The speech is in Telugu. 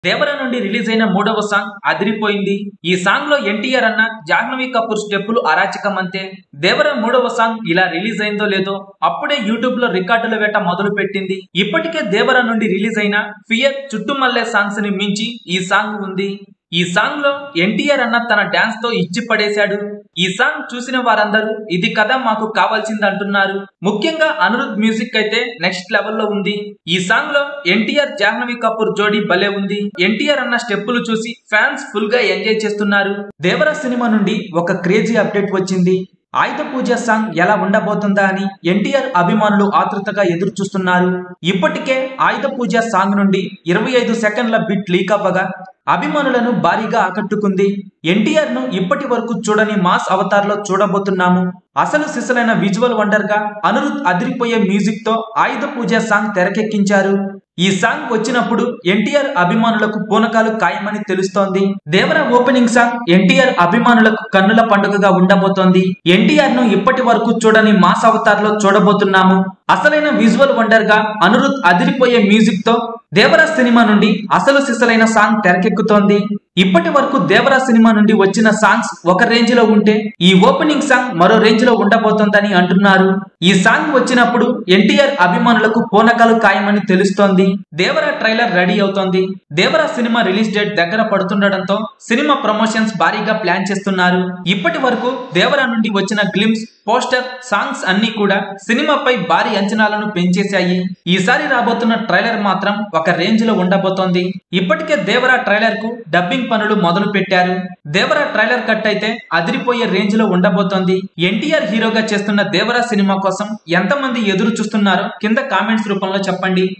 దేవరా నుండి రిలీజ్ అయిన మూడవ సాంగ్ అదిరిపోయింది. ఈ సాంగ్ లో ఎన్టీఆర్ అన్న జాహ్నవి కపూర్ స్టెప్పులు అరాచకం అంతే. దేవరా మూడవ సాంగ్ ఇలా రిలీజ్ అయిందో లేదో అప్పుడే యూట్యూబ్ లో రికార్డుల వేట మొదలు పెట్టింది. ఇప్పటికే దేవరా నుండి రిలీజ్ అయిన ఫియర్, చుట్టుమల్లె సాంగ్స్ ని మించి ఈ సాంగ్ ఉంది. ఈ సాంగ్ లో ఎన్టీఆర్ అన్న తన డాన్స్ తో ఇచ్చి పడేశాడు. ఈ సాంగ్ చూసిన వారందరూ ఇది కదా మాకు కావాల్సింది అంటున్నారు. ముఖ్యంగా అనిరుద్ మ్యూజిక్ అయితే నెక్స్ట్ లెవెల్లో ఉంది. ఈ సాంగ్ లో ఎన్టీఆర్ జాహ్నవి కపూర్ జోడీ భలే ఉంది. ఎన్టీఆర్ అన్న స్టెప్పులు చూసి ఫ్యాన్స్ ఫుల్ గా ఎంజాయ్ చేస్తున్నారు. దేవరా సినిమా నుండి ఒక క్రేజీ అప్డేట్ వచ్చింది. ఆయుధ పూజ సాంగ్ ఎలా ఉండబోతుందా అని ఎన్టీఆర్ అభిమానులు ఆతృతగా ఎదురు చూస్తున్నారు. ఇప్పటికే ఆయుధ పూజ సాంగ్ నుండి 25 సెకండ్ల బిట్ లీక్ అవ్వగా అభిమానులను భారీగా ఆకట్టుకుంది. ఎన్టీఆర్ ను ఇప్పటి వరకు చూడని మాస్ అవతార్ లో చూడబోతున్నాము. అసలు సిసలైన విజువల్ వండర్ గా అనిరుద్ అదిరిపోయే మ్యూజిక్ తో ఆయుధ పూజ సాంగ్ తెరకెక్కించారు. ఈ సాంగ్ వచ్చినప్పుడు ఎన్టీఆర్ అభిమానులకు పూనకాలు ఖాయమని తెలుస్తోంది. దేవరా ఓపెనింగ్ సాంగ్ ఎన్టీఆర్ అభిమానులకు కన్నుల పండుగగా ఉండబోతోంది. ఎన్టీఆర్ ను ఇప్పటి వరకు చూడని మాస్ అవతార్ లో చూడబోతున్నాము. అసలైన విజువల్ వండర్ గా అనిరుద్ అదిరిపోయే మ్యూజిక్ తో దేవరా సినిమా నుండి అసలు సిసలైన సాంగ్ తెరకెక్కుతోంది. ఇప్పటి వరకు దేవరా సినిమా నుండి వచ్చిన సాంగ్స్ ఒక రేంజ్ లో ఉంటే ఈ ఓపెనింగ్ సాంగ్ మరో రేంజ్ లో ఉండబోతోందని అంటున్నారు. ఈ సాంగ్ వచ్చినప్పుడు ఎన్టీఆర్ అభిమానులకు పూనకాలు ఖాయమని తెలుస్తోంది. దేవరా ట్రైలర్ రెడీ అవుతోంది. దేవరా సినిమా రిలీజ్ డేట్ దగ్గర పడుతుండటంతో సినిమా ప్రమోషన్స్ భారీగా ప్లాన్ చేస్తున్నారు. ఇప్పటి వరకు దేవరా నుండి వచ్చిన గ్లిమ్స్, పోస్టర్, సాంగ్స్ అన్ని కూడా సినిమాపై భారీ అంచనాలను పెంచేశాయి. ఈసారి రాబోతున్న ట్రైలర్ మాత్రం ఒక రేంజ్ లో ఉండబోతోంది. ఇప్పటికే దేవరా ట్రైలర్ కు డబ్బింగ్ పనులు మొదలు పెట్టారు. దేవరా ట్రైలర్ కట్ అయితే అదిరిపోయే రేంజ్ లో ఉండబోతోంది. ఎన్టీఆర్ హీరోగా చేస్తున్న దేవరా సినిమా కోసం ఎంతమంది ఎదురు చూస్తున్నారో కింద కామెంట్స్ రూపంలో చెప్పండి.